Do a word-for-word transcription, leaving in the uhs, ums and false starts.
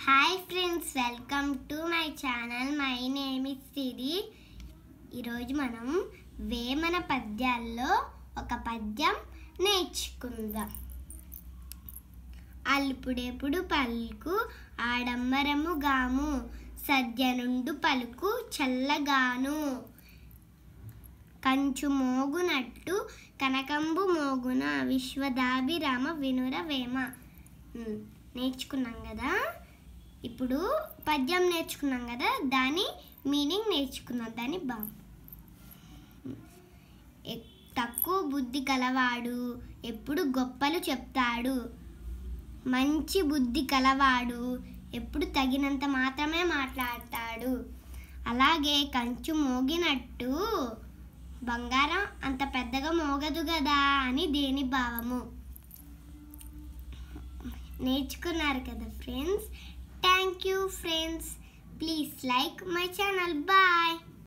Hi friends, welcome to my channel. My name is Siri. ఈరోజు మనం వేమన పద్యాల్లో ఒక పద్యం నేర్చుకుందాం. అల్పుడెప్పుడు పలుకు ఆడంబరము గాము, సద్యనుండు పలుకు చల్లగాను. కంచు మోగునట్టు కనకంబు మోగున, విశ్వదాభిరామ వినుర వేమ. నేర్చుకున్నాం కదా. ఇప్పుడు పద్యం నేర్చుకున్నాం కదా, దాని మీనింగ్ నేర్చుకున్నాం. దాని భావం: తక్కువ బుద్ధి కలవాడు ఎప్పుడు గొప్పలు చెప్తాడు, మంచి బుద్ధి కలవాడు ఎప్పుడు తగినంత మాత్రమే మాట్లాడతాడు. అలాగే కంచు మోగినట్టు బంగారం అంత పెద్దగా మోగదు కదా అని దేని భావము. నేర్చుకున్నారు కదా friends. Thank you friends. Please like my channel. Bye.